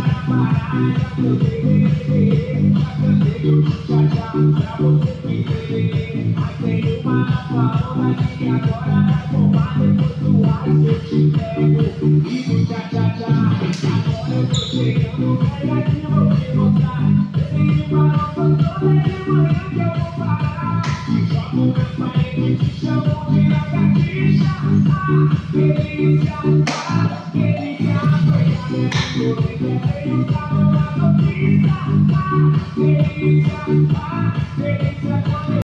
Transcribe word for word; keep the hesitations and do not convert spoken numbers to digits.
Jogo transparente, te chamo de lagartixa. Ah, delícia.